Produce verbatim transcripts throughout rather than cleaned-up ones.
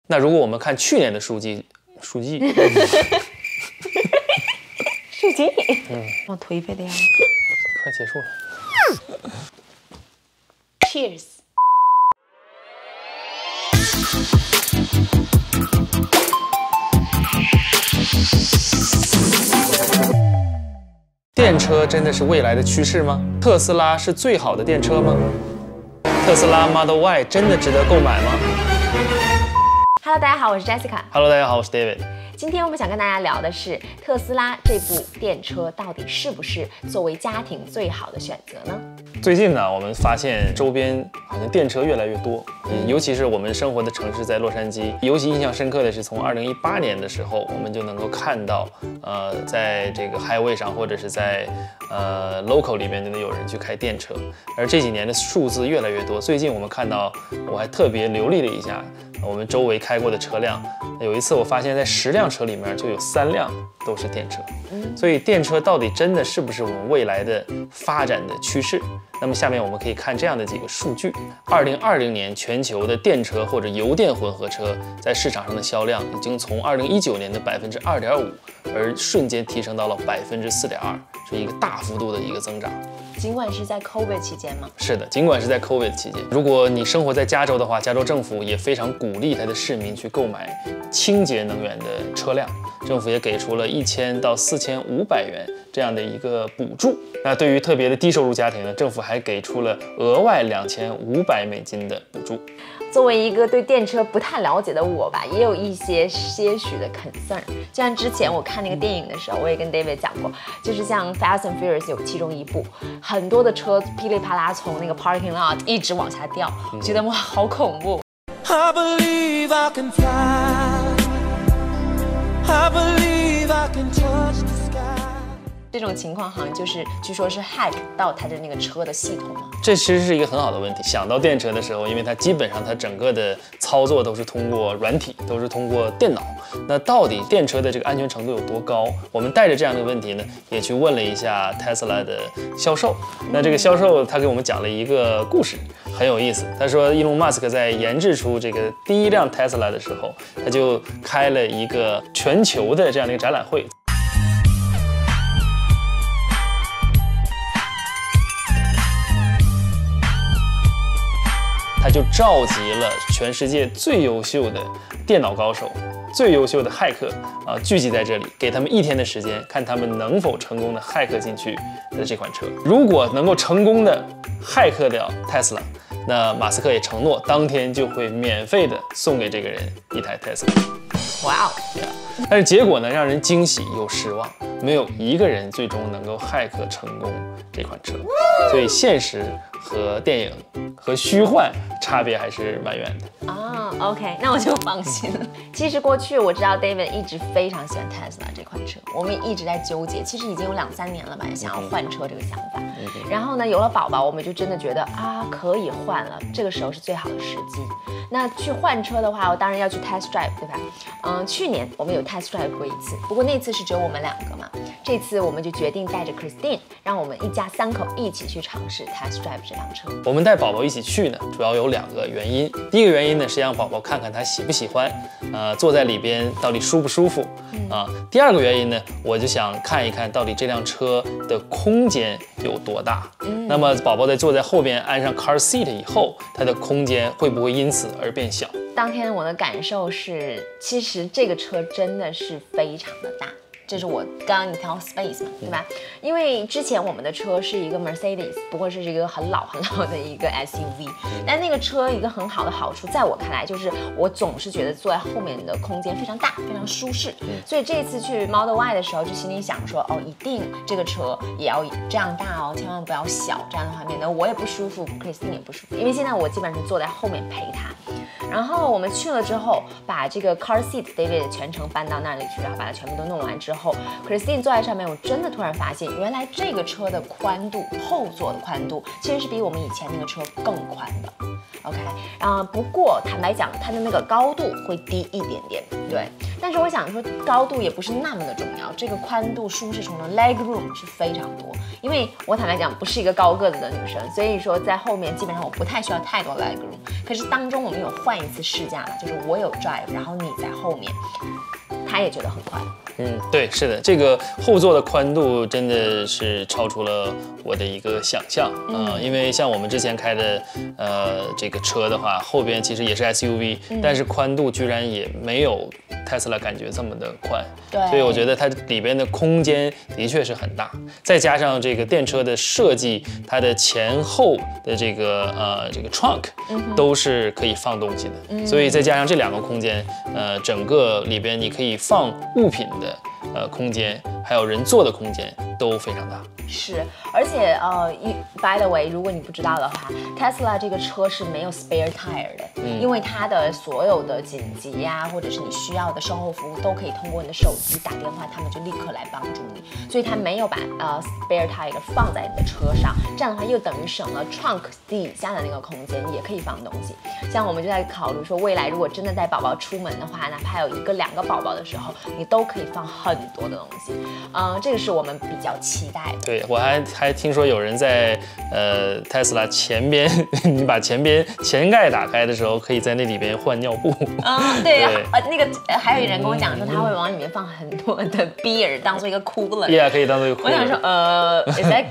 那如果我们看去年的数据，数据， 数据，嗯，往颓废的样子。 快结束了。 Cheers。 电车真的是未来的趋势吗？特斯拉是最好的电车吗？特斯拉 Model Y 真的值得购买吗 ？Hello， 大家好，我是 Jessica。 Hello， 大家好，我是 David。 今天我们想跟大家聊的是特斯拉这部电车到底是不是作为家庭最好的选择呢？ 最近呢，我们发现周边好像电车越来越多，嗯，尤其是我们生活的城市在洛杉矶，尤其印象深刻的是从二零一八年的时候，我们就能够看到，呃，在这个 highway 上或者是在呃 local 里面就能有人去开电车，而这几年的数字越来越多。最近我们看到，我还特别留意了一下我们周围开过的车辆，有一次我发现在十辆车里面就有三辆都是电车，所以电车到底真的是不是我们未来的发展的趋势？那么下面我们可以看这样的几个数据：二零二零年全球的电车或者油电混合车在市场上的销量已经从二零一九年的百分之二点五，而瞬间提升到了百分之四点二，是一个大幅度的一个增长。 尽管是在 COVID 期间吗？ 是的，尽管是在 COVID 期间。如果你生活在加州的话，加州政府也非常鼓励它的市民去购买清洁能源的车辆，政府也给出了一千到四千五百元这样的一个补助。那对于特别的低收入家庭呢，政府还给出了额外两千五百美金的补助。 作为一个对电车不太了解的我吧，也有一些些许的 concern。就像之前我看那个电影的时候，我也跟 David 讲过，就是像 Fast and Furious 有其中一部，很多的车噼里啪啦从那个 parking lot 一直往下掉，嗯、觉得哇好恐怖。I believe I can fly. I believe I can touch the sky. 这种情况好像就是，据说是 hack 到它的那个车的系统嘛。 这其实是一个很好的问题。想到电车的时候，因为它基本上它整个的操作都是通过软体，都是通过电脑。那到底电车的这个安全程度有多高？我们带着这样的问题呢，也去问了一下 Tesla 的销售。那这个销售他给我们讲了一个故事，很有意思。他说，伊隆马斯克在研制出这个第一辆 Tesla 的时候，他就开了一个全球的这样的一个展览会。他就召集了全世界最优秀的电脑高手、最优秀的骇客啊，聚集在这里，给他们一天的时间，看他们能否成功的骇客进去的这款车。如果能够成功的骇客掉 Tesla， 那马斯克也承诺当天就会免费的送给这个人一台 Tesla。 哇哦！ 但是结果呢，让人惊喜又失望，没有一个人最终能够骇客成功这款车。所以现实和电影和虚幻差别还是蛮远的啊。Oh, OK， 那我就放心了。其实过去我知道 David 一直非常喜欢 Tesla 这款车，我们一直在纠结，其实已经有两三年了吧，想要换车这个想法。嗯、然后呢，有了宝宝，我们就真的觉得啊，可以换了，这个时候是最好的时机。那去换车的话，我当然要去 test drive， 对吧？嗯，去年我们有 test drive 过一次，不过那次是只有我们两个嘛。这次我们就决定带着 Christine， 让我们一家三口一起去尝试 test drive 这辆车。 我们带宝宝一起去呢，主要有两个原因。第一个原因呢是让宝宝看看他喜不喜欢，呃，坐在里边到底舒不舒服啊、呃。第二个原因呢，我就想看一看到底这辆车的空间有多大。嗯、那么宝宝在坐在后边安上 car seat 以后，它的空间会不会因此而变小？ 当天我的感受是，其实这个车真的是非常的大。这是我刚刚你提到 space 嘛，对吧？因为之前我们的车是一个 Mercedes， 不过是一个很老很老的一个 S U V。但那个车一个很好的好处，在我看来就是我总是觉得坐在后面的空间非常大，非常舒适。所以这次去 Model Y 的时候，就心里想说，哦，一定这个车也要这样大哦，千万不要小，这样的话免得我也不舒服 ，Christine 也不舒服。因为现在我基本上是坐在后面陪他。然后我们去了之后，把这个 car seat David 全程搬到那里去，然后把它全部都弄完之后 ，Christine 坐在上面，我真的突然发现，原来这个车的宽度，后座的宽度其实是比我们以前那个车更宽的。 OK， 啊、呃，不过坦白讲，它的那个高度会低一点点，对。但是我想说，高度也不是那么的重要，这个宽度、舒适程度 ，leg room 是非常多。因为我坦白讲，不是一个高个子的女生，所以说在后面基本上我不太需要太多 leg room。可是当中我们有换一次试驾嘛，就是我有 drive， 然后你在后面，他也觉得很快。 嗯，对，是的，这个后座的宽度真的是超出了我的一个想象啊、嗯呃，因为像我们之前开的呃这个车的话，后边其实也是 S U V，、嗯、但是宽度居然也没有 Tesla 感觉这么的宽， 对， 所以我觉得它里边的空间的确是很大，再加上这个电车的设计，它的前后的这个呃这个 trunk 都是可以放东西的，嗯、所以再加上这两个空间，呃，整个里边你可以放物品的。呃，空间还有人坐的空间都非常大。 是，而且呃，by the way， 如果你不知道的话 ，Tesla 这个车是没有 spare tire 的，嗯、因为它的所有的紧急呀、啊，或者是你需要的售后服务都可以通过你的手机打电话，他们就立刻来帮助你。所以它没有把呃 spare tire 放在你的车上，这样的话又等于省了 trunk 底下的那个空间，也可以放东西。像我们就在考虑说，未来如果真的带宝宝出门的话，哪怕有一个两个宝宝的时候，你都可以放很多的东西。嗯、呃，这个是我们比较期待的。 对，我还还听说有人在呃 Tesla 前边，你把前边前盖打开的时候，可以在那里边换尿布。 啊、嗯，对呀，呃，那个还有人跟我讲说，他会往里面放很多的 beer 当做一个 cooler。 Yeah， 可以当做一个 cooler。 我想说，呃 ，Is that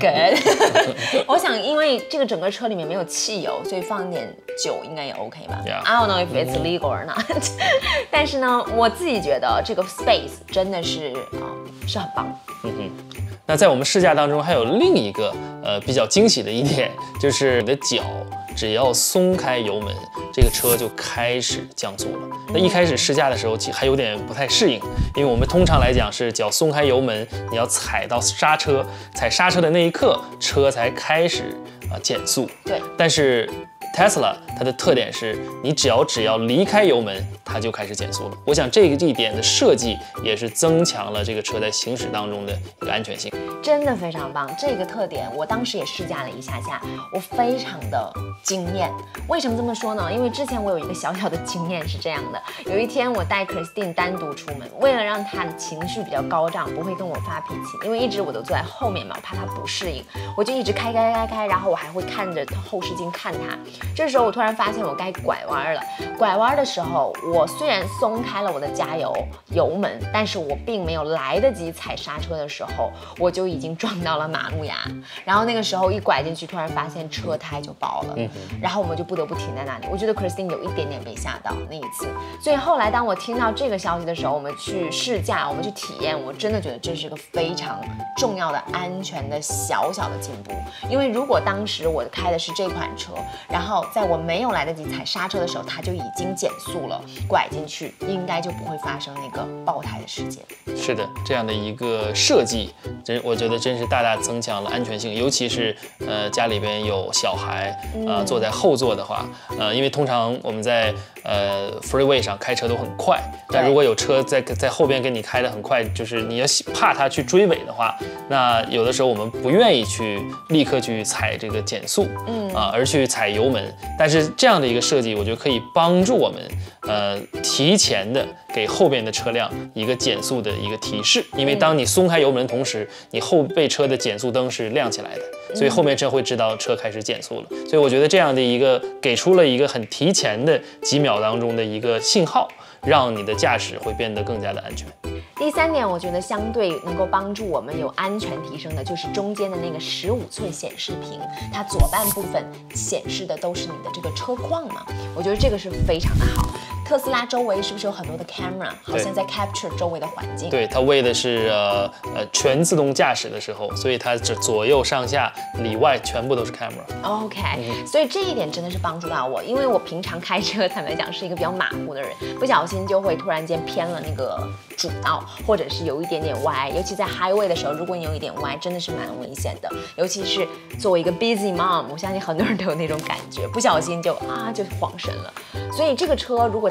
good？ 我想，因为这个整个车里面没有汽油，所以放点酒应该也 OK 吧。 Yeah. I don't know if it's legal or not 。但是呢，我自己觉得这个 space 真的是啊、呃、是很棒。 嗯哼。那在我们试驾当中，还有另一个呃比较惊喜的一点，就是你的脚只要松开油门，这个车就开始降速了。那一开始试驾的时候，其实还有点不太适应，因为我们通常来讲是脚松开油门，你要踩到刹车，踩刹车的那一刻，车才开始啊、呃、减速。 对， 但是Tesla 它的特点是你只要只要离开油门，它就开始减速了。我想这个这一点的设计也是增强了这个车在行驶当中的一个安全性， 真的非常棒。这个特点我当时也试驾了一下下，我非常的惊艳。为什么这么说呢？因为之前我有一个小小的经验是这样的，有一天我带 Christine 单独出门，为了让她的情绪比较高涨，不会跟我发脾气，因为一直我都坐在后面嘛，我怕她不适应，我就一直开开开开，然后我还会看着后视镜看她。这时候我突然发现我该拐弯了，拐弯的时候，我虽然松开了我的加油油门，但是我并没有来得及踩刹车的时候，我就已经撞到了马路牙。然后那个时候一拐进去，突然发现车胎就爆了，嗯、然后我们就不得不停在那里。我觉得 Christine 有一点点被吓到那一次，所以后来当我听到这个消息的时候，我们去试驾，我们去体验，我真的觉得这是个非常重要的安全的小小的进步。因为如果当时我开的是这款车，然后在我没有来得及踩刹车的时候，它就已经减速了，拐进去，应该就不会发生那个爆胎的事件。 是的，这样的一个设计，真我觉得真是大大增强了安全性，尤其是呃家里边有小孩，呃坐在后座的话，呃因为通常我们在呃 freeway 上开车都很快，但如果有车在在后边跟你开得很快，就是你要怕他去追尾的话，那有的时候我们不愿意去立刻去踩这个减速，嗯啊、呃，而去踩油门。但是这样的一个设计，我觉得可以帮助我们，呃，提前的给后边的车辆一个减速的一个提示。因为当你松开油门的同时，你后备车的减速灯是亮起来的，所以后面车会知道车开始减速了。所以我觉得这样的一个给出了一个很提前的几秒当中的一个信号，让你的驾驶会变得更加的安全。 第三点，我觉得相对能够帮助我们有安全提升的，就是中间的那个十五寸显示屏，它左半部分显示的都是你的这个车况嘛，我觉得这个是非常的好。特斯拉周围是不是有很多的 camera， 好像在 capture 周围的环境？对， 它为的是呃呃全自动驾驶的时候，所以它这左右上下里外全部都是 camera。OK，、 嗯、所以这一点真的是帮助到我，因为我平常开车坦白讲是一个比较马虎的人，不小心就会突然间偏了那个主道，或者是有一点点歪，尤其在 highway 的时候，如果你有一点歪，真的是蛮危险的。尤其是作为一个 busy mom， 我相信很多人都有那种感觉，不小心就啊就晃神了。所以这个车如果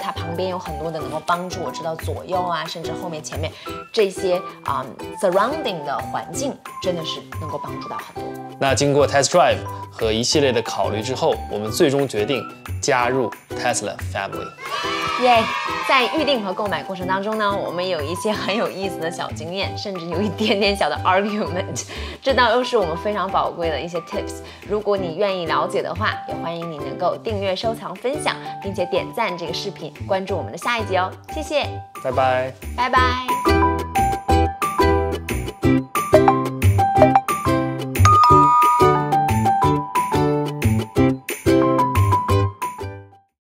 它旁边有很多的能够帮助我知道左右啊，甚至后面前面这些啊、um, surrounding 的环境，真的是能够帮助到很多。 那经过 test drive 和一系列的考虑之后，我们最终决定加入 Tesla Family。 耶！ Yeah, 在预定和购买过程当中呢，我们有一些很有意思的小经验，甚至有一点点小的 argument， 这倒又是我们非常宝贵的一些 tips。如果你愿意了解的话，也欢迎你能够订阅、收藏、分享，并且点赞这个视频，关注我们的下一集哦。谢谢， 拜拜， 拜拜。